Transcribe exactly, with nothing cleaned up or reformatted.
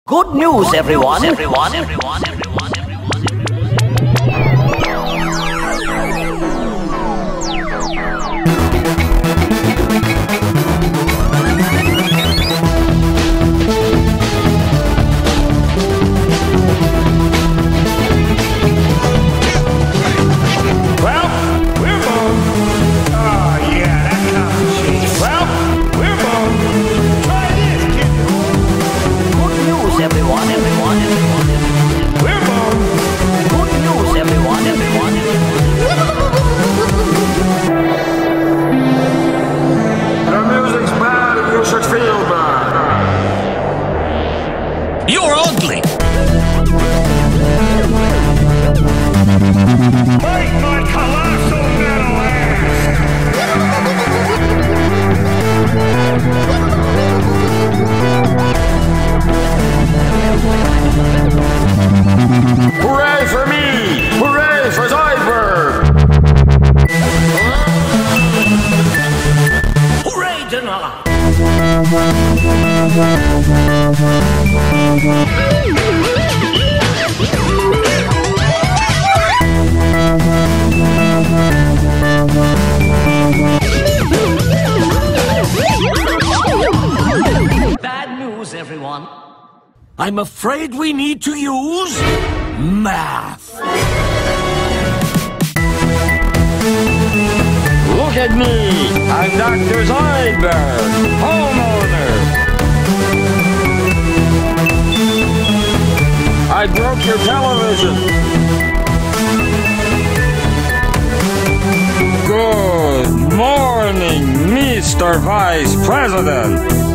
Good news, everyone. Everyone, everyone, everyone, everyone, Well, we're both. Oh, yeah, that conversation. Well, we're both. Try this, kid. Good news, everyone, everyone, everyone, everyone. We're both. Good news, everyone, everyone, everyone. The music's bad and you should feel bad. You're ugly! Fight my colossal metal ass! Hooray for me! Hooray for ZOiDST! Hooray, Denala! Bad news, everyone. I'm afraid we need to use math. Look at me! I'm Doctor ZOiDST, homeowner! I broke your television! Good morning, Mister Vice President!